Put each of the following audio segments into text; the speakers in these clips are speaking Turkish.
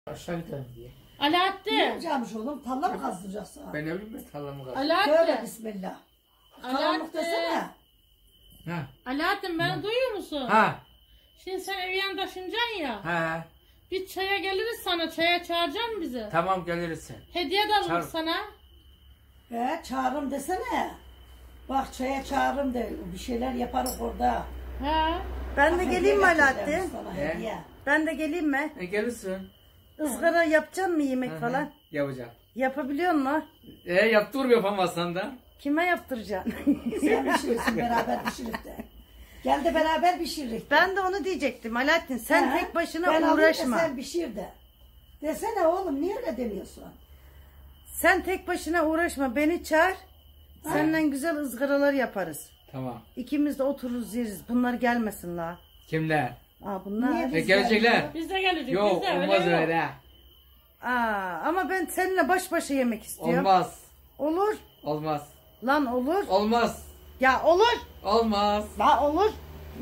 Aşağı gidelim diye. Ne Alaaddin. yapacakmış oğlum? Talla mı kazdıracaksın? Ben ne bileyim ben tarlamı kaldım. Tövbe Alaaddin. bismillah. Karanlık desene. Ha. Alaaddin beni duyuyor musun? Ha. Şimdi sen ev yan taşınacaksın ya. Ha. Bir çaya geliriz sana. Çaya çağıracaksın bizi. Tamam geliriz sen. Hediye de alırız Çağır. sana. Çağırırım desene. Bak çaya çağırırım de bir şeyler yaparız orada. He. Ben de Bak, geleyim mi hediye getireceğim Alaaddin? sana, He? hediye. Ben de geleyim mi? Gelirsin. Izgara yapacaksın mı yemek Hı hı. falan? Yapacağım. Yapabiliyor musun? Yaptır yapamazsan da. Kime yaptıracaksın? Sen pişirirsin beraber pişirip de. Gel de beraber pişiririk. Ben de onu diyecektim Alaaddin. Sen He? tek başına Ben alayım da uğraşma. sen pişir de. Desene oğlum niye öyle demiyorsun? Sen tek başına uğraşma. Beni çağır. Seninle güzel ızgaralar yaparız. Tamam. İkimiz de otururuz yeriz. Bunlar gelmesin la. Kimler? Bunlar. Niye biz Gelecekler. Biz de geleceğiz. Yok biz de, olmaz yok. öyle. Ama ben seninle baş başa yemek istiyorum. Olmaz. Olur. Olmaz. Lan olur. Olmaz. Ya olur. Olmaz. La olur.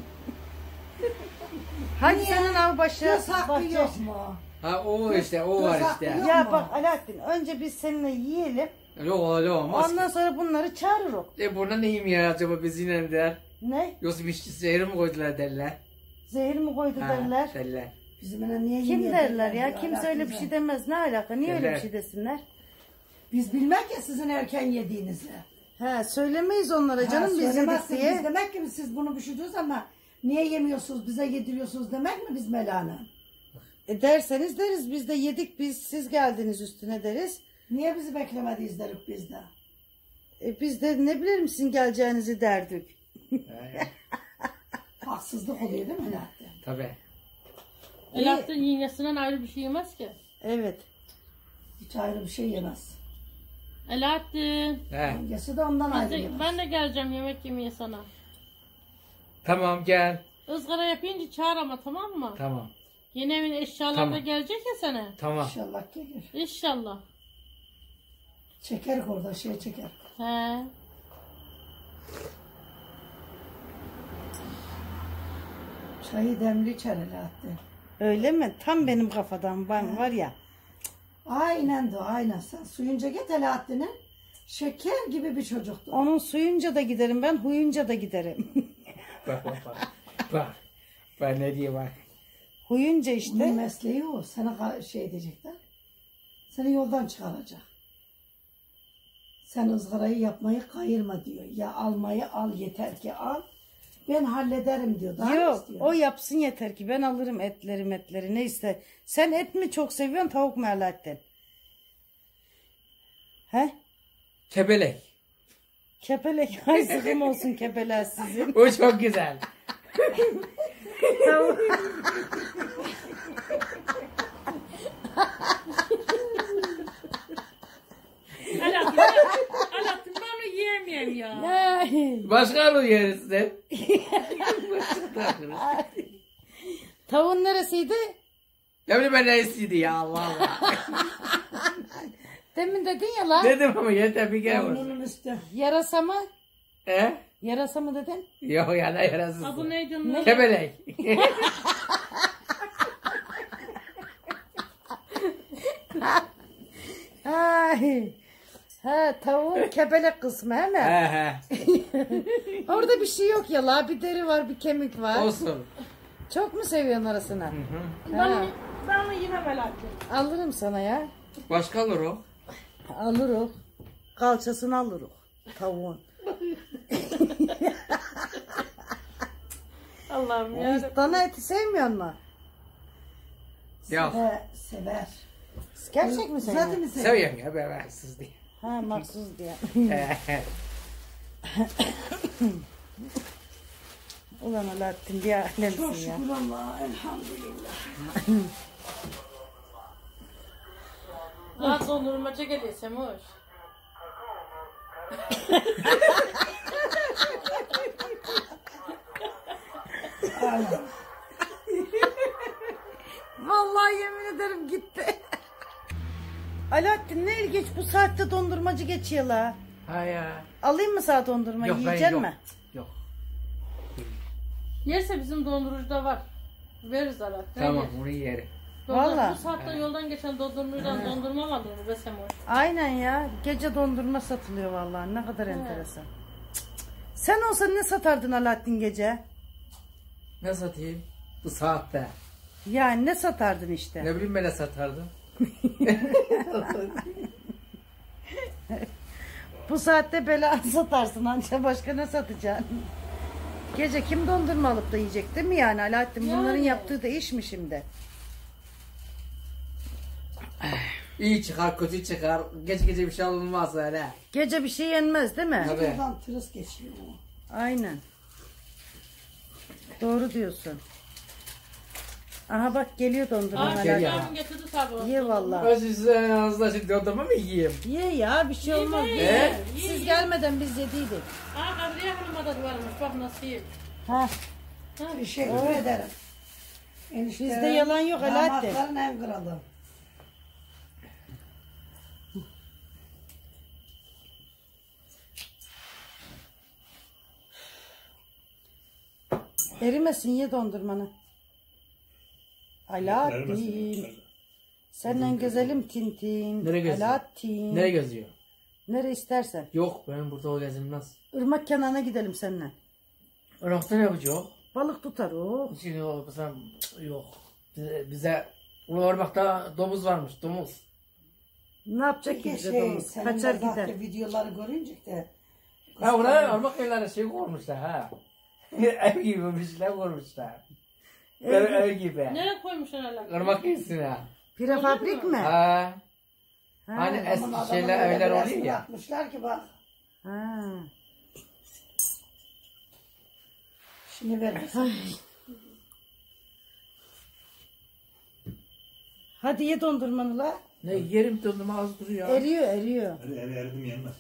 Hadi senin av başı. Göz hakkı bahçe. yok mu? Ha o işte o var Göz hakkı işte. yok. Ya mu? bak Alaaddin önce biz seninle yiyelim. Yok öyle olmaz Ondan ki. sonra bunları çağırırız. Buna neyim ya acaba biz yine der. Ne? Yoksa bir zehri mi koydular derler. Zehir mi koydu Ha, derler. derler. Bizimle niye Kim yemeğe derler derler ya? Kimse öyle bir Alaaddin şey Bey? demez. Ne alaka? Niye öyle bir Derler. şey desinler? Biz bilmek ya sizin erken yediğinizi. He söylemeyiz onlara canım biz yedik Söylemezsiniz. diye. Biz demek ki siz bunu pişiriyorsunuz ama niye yemiyorsunuz bize yediriyorsunuz demek mi biz Melana? Derseniz deriz biz de yedik biz siz geldiniz üstüne deriz. Niye bizi beklemediyiz derik biz de? Biz de ne bilelim sizin geleceğinizi derdik. Haksızlık oluyor değil mi Alaaddin? Tabii. Alaaddin yengesinden ayrı bir şey yemez ki. Evet. Hiç ayrı bir şey yemez. Alaaddin. He. Yengesi de ondan ayrı yemez. Ben de geleceğim yemek yemeye sana. Tamam gel. Izgara yapınca çağır ama tamam mı? Tamam. Yeni evin eşyaları da Tamam. gelecek ya sana. Tamam. İnşallah gelir. İnşallah. Çeker orada çeker. He. Çayı demli içer Alaaddin. Öyle mi? Tam benim kafadan ben var ya. Aynen de aynen. Sen suyunca git Alaaddin'e. Şeker gibi bir çocuktu. Onun suyunca da giderim ben huyunca da giderim. Bak bak bak. Bak. Bak ne diye bak. Huyunca Bunun işte. mesleği o. Sana şey diyecek de. Seni yoldan çıkaracak. Sen ızgarayı yapmayı kayırma diyor. Ya almayı al yeter ki al. Ben hallederim diyor. Daha ne Yok istiyor? o yapsın yeter ki ben alırım etleri neyse. Sen et mi çok seviyorsun tavuk mu Alaaddin? He? Kebelek. Kepelek ay sıkım olsun kepeler sizin. O çok güzel. Tavuk. Alaaddin ben onu yiyemeyeyim ya. Ay, Başka alır yeriz de. tavuğun neresiydi? Ne bileyim ben ne istedi ya Allah Allah. Demin dedin ya lan. Dedim ama yeter bir kere var. Onun üstü. Yarasa mı? He? Yarasa mı dedin? Yok ya ne yarasız. Adı neydi onun? Kebelek. Ay. He tavuğun kebelek kısmı he mi? He he. Orada bir şey yok ya la bir deri var bir kemik var. Olsun. Çok mu seviyorsun arasına? Ben onu yemem Alaaddin. Alırım sana ya. Başka alır o. Alırım. Kalçasını alırım. Tavuğun. Allah'ım ya. Dana eti sevmiyor mu? Yok. Sever. Gerçek mi Zaten seviyorsun? mi sever? Seviyorum ya ben haksız diye. Ha maksuz diye. Ulan Alaaddin bir Çok alemsin ya. şükür Allah'a elhamdülillah. Rahat dondurmaca geliyor Semoş. Vallahi yemin ederim gitti. Alaaddin ne ilginç bu saatte dondurmacı geçiyor la. Ha ya. Alayım mı saat dondurma Yok ben yiyecek yok. mi? Yok. Yerse bizim dondurucuda var. Veririz Alaaddin. Tamam bunu yerim. Vallahi. Bu saatte yoldan geçen dondurmadan dondurma mı alır be Semoy? Aynen ya. Gece dondurma satılıyor vallahi. Ne kadar enteresan. Sen olsan ne satardın Alaaddin gece? Ne satayım? Bu saatte. Yani ne satardın işte? Ne bileyim ben ne satardım. Bu saatte bela satarsın anca başka ne satacaksın? Gece kim dondurma alıp da yiyecek değil mi yani Alaaddin? Bunların Yani. yaptığı da iş mi şimdi? İyi çıkar, kötü çıkar. Gece bir şey olmaz öyle. Gece bir şey yenmez değil mi? Tabii. Buradan tırıs geçiyor o. Aynen. Doğru diyorsun. Aha bak geliyor dondurma Aa, gel Alaaddin. ya. Çocuğum getirdi tabii. Ye vallahi. Ben size yanınızda şimdi dondurma mı yiyeyim? Ye ya bir şey olmaz. Ye. Siz gelmeden biz yediydik. Aa Kadriye Hanım'a da varmış. Bak nasıl iyi. Ha. Teşekkür ederim. Enişte, Bizde yalan yok Alaaddin. damatların en kralı. Erimesin ye dondurmanı. Alaaddin. Senden gezelim Tintin. Nereye geziyor? Alaaddin. Nereye geziyor? Nereye istersen. Yok benim burada o gezilmez. Irmak kenarına gidelim seninle. Irak'ta ne yapacak? Balık tutar o. Şimdi o mesela yok. Bize Urmak'ta domuz varmış, domuz. Ne yapacak ki Peki bize şey, domuz? senin Kaçar de zaten gider. videoları görünce de Ha oraya Urmak evlerine şey koymuşlar ha. Ev gibi bir şeyler koymuşlar. Ev gibi. Nereye koymuşlar hala? Irmak üstüne. Prefabrik mi? Ha. Ha. Hani Aman eski adamın şeyler öyle evler bir oluyor resmi ya. yapmışlar ki bak. Ha. Şimdi ver. Hadi ye dondurmanı la. Ne yerim dondurma az duruyor. Eriyor eriyor. Eridim yenmez.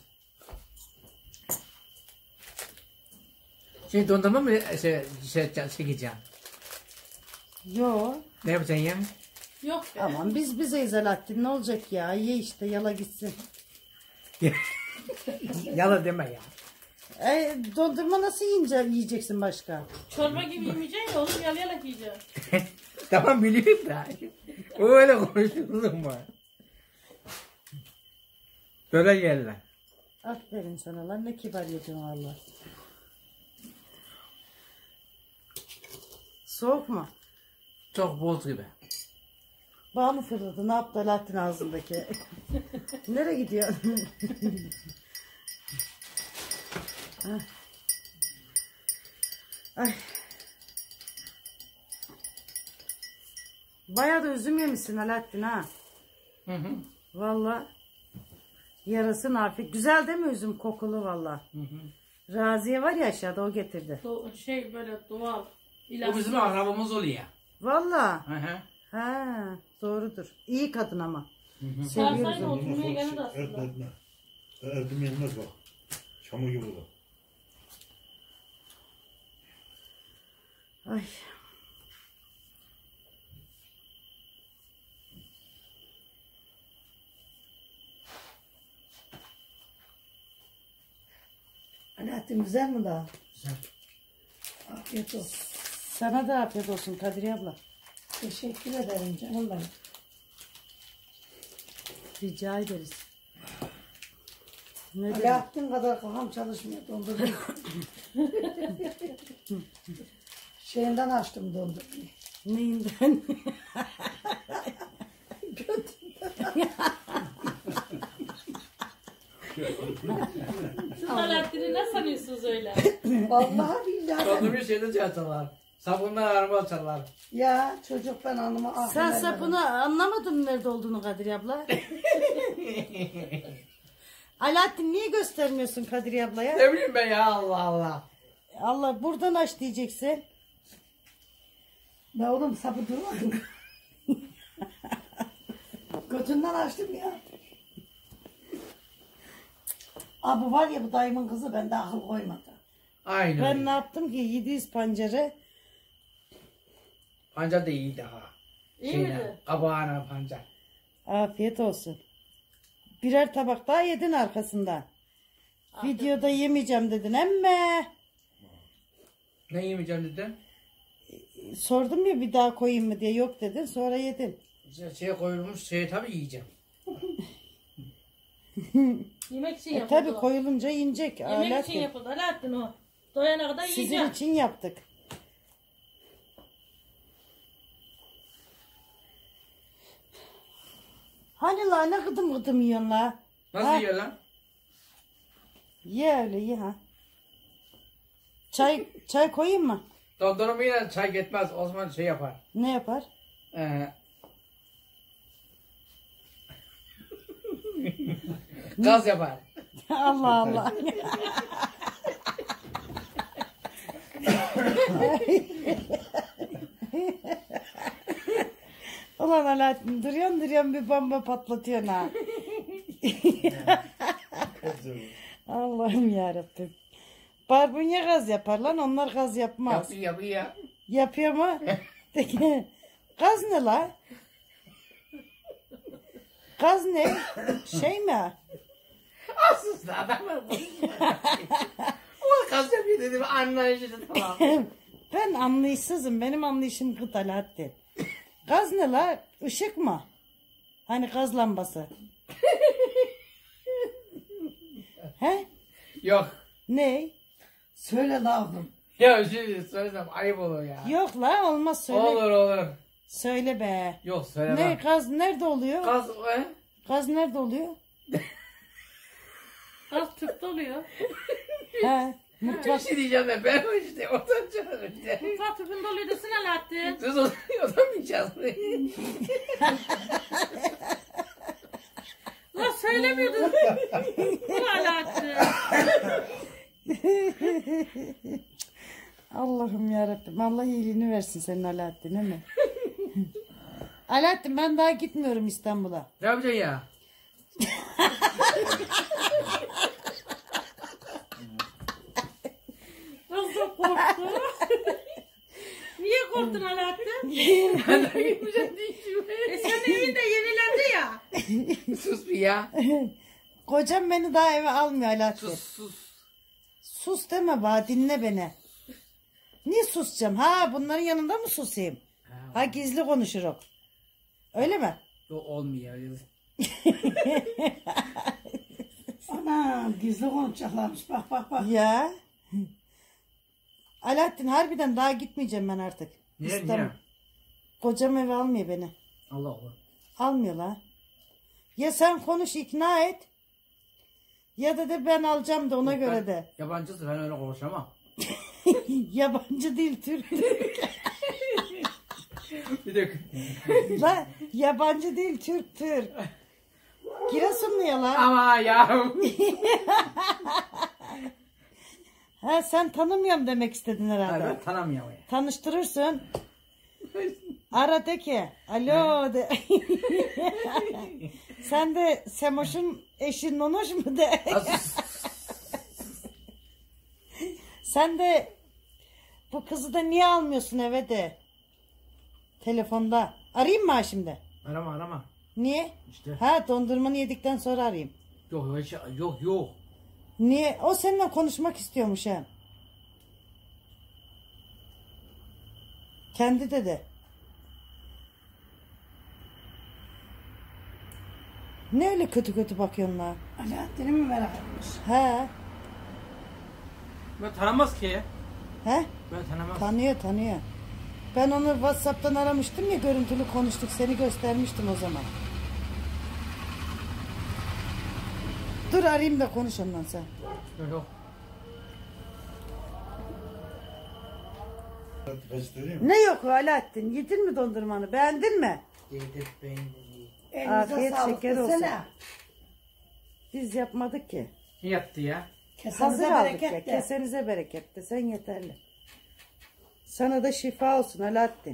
Şey dondurma mı çekeceğim? Yo. Ne yapacaksın ya? Yok be. Aman biz bizeyiz Alaaddin. Ne olacak ya? Ye işte yala gitsin. Yalan deme ya. Dondurma nasıl yiyeceksin başka? Çorba gibi yemeyeceksin ya oğlum yalayarak yiyeceksin. Tamam biliyorum da. Öyle konuşulur mu? Böyle yerler. Aferin sana lan ne kibar yedin valla. Soğuk mu? Çok boz gibi. Bağ mı fırladı? Ne yaptı Alaaddin ağzındaki? Nereye gidiyor? Hah. Ay. Bayağı da üzüm yemişsin Alaaddin ha. Hı hı. Valla. Yarası nafik. Güzel değil mi üzüm kokulu valla. Raziye var ya aşağıda o getirdi. Şey böyle doğal. O İlaç. bizim arabamız oluyor. Valla. Hı hı. Ha, doğrudur. İyi kadın ama. Seviyoruz Sarsan onu. oturmaya gelir aslında. Eridim Eridim yenmez bak. Çamur gibi bu. Ay. Alaaddin güzel mi daha? Güzel. Afiyet olsun. Sana da afiyet olsun Kadriye abla. Teşekkür ederim canım benim. Rica ederiz. Ne demek? Alaaddin kadar kafam çalışmıyor dondurmayı. Şeyinden açtım dondurmayı. Neyinden? Siz Alaaddin'i ne sanıyorsunuz öyle? Vallahi billahi. Dondurma şeyde çalarlar. Sabunla araba çalarlar. Ya çocuk ben hanıma ah Sen vermedim. sapını anlamadın mı nerede olduğunu Kadriye abla? Alaaddin niye göstermiyorsun Kadriye ablaya? Ne bileyim ben ya Allah Allah. Allah buradan aç diyeceksin. Ben oğlum sapı durmadım. Götünden açtım ya. Abi var ya bu dayımın kızı bende akıl koymadı. Aynen. Ben ne yaptım ki 700 pancarı Pancar da iyi daha. İyi miydi? Abağına pancar. afiyet olsun. Birer tabak daha yedin arkasından. Videoda yemeyeceğim dedin emme. Ne yemeyeceğim dedi? Sordum ya bir daha koyayım mı diye yok dedin sonra yedin. Şey koyulmuş şey tabii yiyeceğim. Yemek için yapıldı. Tabii o. koyulunca inecek. Yemek için Alaaddin. yapıldı. Alaaddin o. Doyana kadar Sizin yiyeceğim. için yaptık. Hani la ne gıdım gıdım yiyorsun la? Nasıl Ha? yiyor lan? Ye öyle ye ha. Çay koyayım mı? Dondurmayla çay gitmez. Osman şey yapar. Ne yapar? Gaz yapar. Allah Allah. Ulan Alaaddin duruyorsun bir bomba patlatıyorsun ha. Allah'ım yarabbim. Barbunya gaz yapar lan onlar gaz yapmaz. Yapıyor. Yapıyor mu? Peki, gaz ne la? Gaz ne? Şey mi? Aslında adamlar o gaz yapıyor dedim anlayışlı tamam. Ben anlayışsızım. Benim anlayışım gıt Alaaddin. Gaz ne la? Işık mı? Hani gaz lambası. He? Yok. Ne? Söyle lafım. Ya şimdi söylesem ayıp olur ya. Yok la olmaz söyle. Olur. Söyle be. Yok Ne söylemem. gaz nerede oluyor? Gaz Gaz nerede oluyor? Az tüpte oluyor. He. bir Mutfak. şey diyeceğim de ben o işte oradan çıkarım işte. Mutfak tüpünde oluyor desene Alaaddin. Siz odamayacağız. Ulan söylemiyordun. Ulan Alaaddin. Allah'ım yarabbim. Allah iyiliğini versin senin Alaaddin değil mi? Alaaddin ben daha gitmiyorum İstanbul'a. Ne yapacaksın ya? Nasıl korktun? Niye korktun Alaaddin? Senin evin de yenilendi ya. Sus bir ya. Kocam beni daha eve almıyor Alaaddin. Sus. Sus deme bana dinle beni. Niye susacağım? Ha bunların yanında mı susayım? Ha gizli konuşurum. Öyle mi? Yok olmuyor. Ana gizli konuşacaklarmış. Bak. Ya. Alaaddin harbiden daha gitmeyeceğim ben artık. Niye? Kocam eve almıyor beni. Allah Allah. Almıyor la. Ya sen konuş ikna et. Ya da ben alacağım da ona göre de. Yabancısın ben öyle konuşamam. Yabancı değil Türk. Bir de La yabancı değil Türk. Giresunlu ya la. ama ya. Ha sen tanımıyorum demek istedin herhalde. Ben tanımıyorum ya. Tanıştırırsın. Ara de ki. Alo de. Sen de Semoş'un eşi Nonoş mu de. Sen de bu kızı da niye almıyorsun eve de. Telefonda. Arayayım mı ha şimdi? Arama. Niye? İşte. Ha dondurmanı yedikten sonra arayayım. Yok. Niye? O seninle konuşmak istiyormuş ha. Kendi de. Ne öyle kötü bakıyorsun la? Alaaddin'i mi merak etmiş? He. Ben tanımaz ki. He? Ben tanımaz. Tanıyor. Ben onu WhatsApp'tan aramıştım ya görüntülü konuştuk. Seni göstermiştim o zaman. Dur arayayım da konuş ondan sen. Yok. Göstereyim. Ne yok Alaaddin? Yedin mi dondurmanı? Beğendin mi? Yedir ben. Elinize Afiyet sağlık şeker olsun. desene. Biz yapmadık ki. Kim yaptı ya? Kesenize Hazır aldık ya. bereket de. Kesenize bereket de. Sen yeterli. Sana da şifa olsun Alaaddin.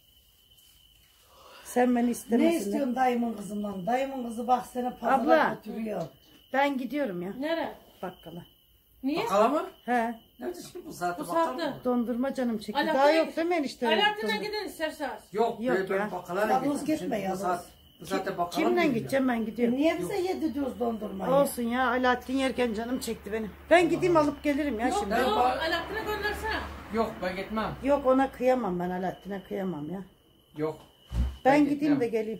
Sen beni Ne istemesin. istiyorsun dayımın kızından? Dayımın kızı bak seni pazara Abla. götürüyor. Ben gidiyorum ya. Nere? Bakkala. Niye? Bakala mı? He. Nerede şimdi bu saatte Bu bakal saatte. mı? Dondurma canım çekti. Alaaddin'e Daha git. yok değil mi enişte? Alaaddin'e gidin istersen. Yok Yok ben ya. bakala Yalnız gittim. gitme, Şimdi yalnız. Bu saatte bakala mı Kimle gideceğim? gideceğim ben gidiyorum. Niye bize yediriyoruz dondurmayı? Olsun ya Alaaddin yerken canım çekti benim. Ben gideyim alıp gelirim ya Yok şimdi. Ben yok bak- Alaaddin'e göndersene. Yok ben gitmem. Yok ona kıyamam ben Alaaddin'e kıyamam ya. Yok. Ben gideyim de geleyim.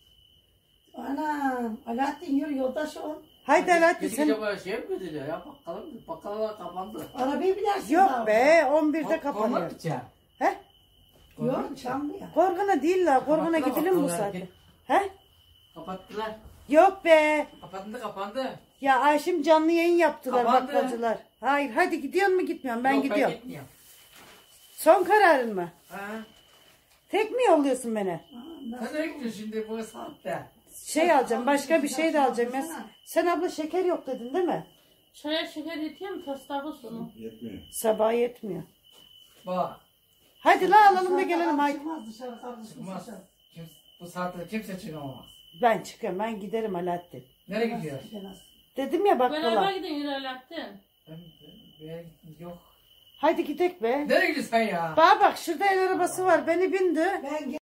Anam Alaaddin yürü yoldaş ol. Haydi Alaaddin Gidince sen. böyle şey mi gidiliyor ya? Bakkallar kapandı. Arabayı binersin. Yok be 11'de Korkma kapanıyor. gideceğim. He? Yok çamlı ya. Korguna değil la. Korguna Kapattılar gidelim bu bakkalları, saatte. git. He? Kapattılar. Yok be. Kapandı. Ya Ayşim canlı yayın yaptılar Kapandı. bakkalcılar. Hayır hadi gidiyor mu gitmiyorum ben Yok, gidiyorum. Ben gitmiyorum. Son kararın mı? Ha? Tek mi yolluyorsun beni? Sen nereye gidiyorsun şimdi bu saatte? Şey alacağım başka bir şey de alacağım. Sen abla şeker yok dedin değil mi? Çaya şeker yetiyor mu? Tasdağı sonu. Yetmiyor. Sabah yetmiyor. Bak. Hadi la alalım da gelelim haydi. Çıkmaz dışarı kardeşim. Çıkmaz. Bu saatte kimse çıkamaz. Ben çıkıyorum ben giderim Alaaddin. Nereye gidiyor? Dedim ya Beraber bakkala. gidin yürü Alaaddin. Ben yok. Haydi gidek be. Nereye gidiyorsun sen ya? Bak şurada el arabası var beni bindi. Ben